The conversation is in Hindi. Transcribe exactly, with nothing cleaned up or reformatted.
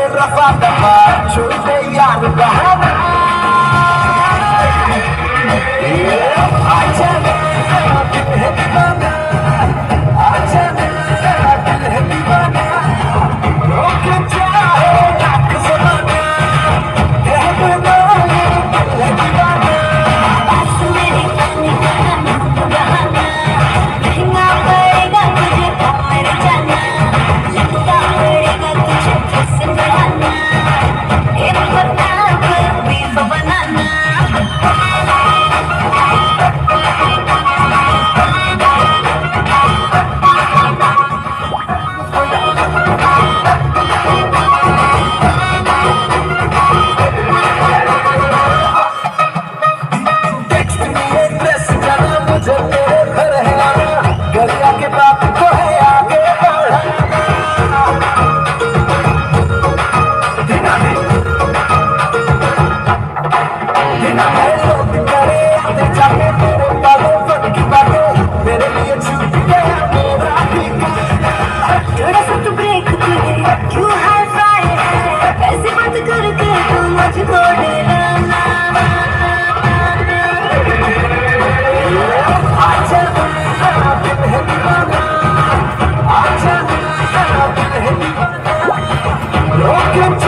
रफा दफा छोड़ दे यार बहाना आजा ना दिल है दीवाना आजा ना दिल है दीवाना रोक चाहे लाख ज़माना कह दो दिल है दीवाना पास मेरे पानी का बहाना महंगा पड़ेगा तुझे और जाना लगता पड़ेगा तुझे फिर बढ़ाना एक बता कर बीफ बनाना गरिया के बाप को है आगे बढ़ाना दिना में दिना में लोग करे आते जाके मेरे पागल की बातें मेरे लिए छूट गया मेरा ठिकाना थोड़ा सा तो ब्रेक तुझे क्यों हाई फाई है ऐसी बात करके तू मुझको डराना आजा ना दिल है दीवाना आजा ना दिल है दीवाना रोक